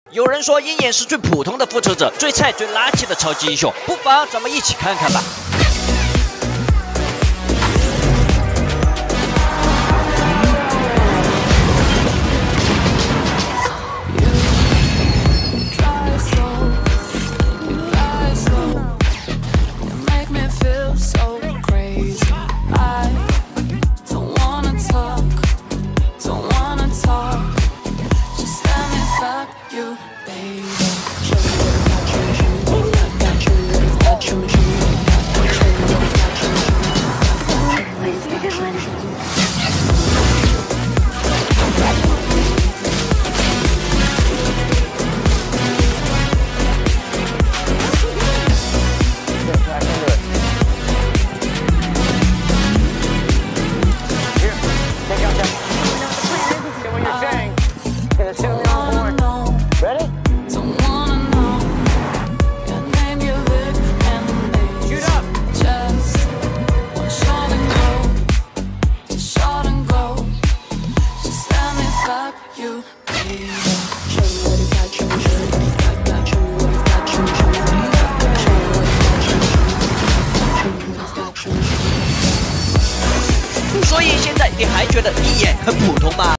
有人说鹰眼是最普通的复仇者，最菜最垃圾的超级英雄，不妨咱们一起看看吧。所以现在你还觉得鹰眼很普通吗？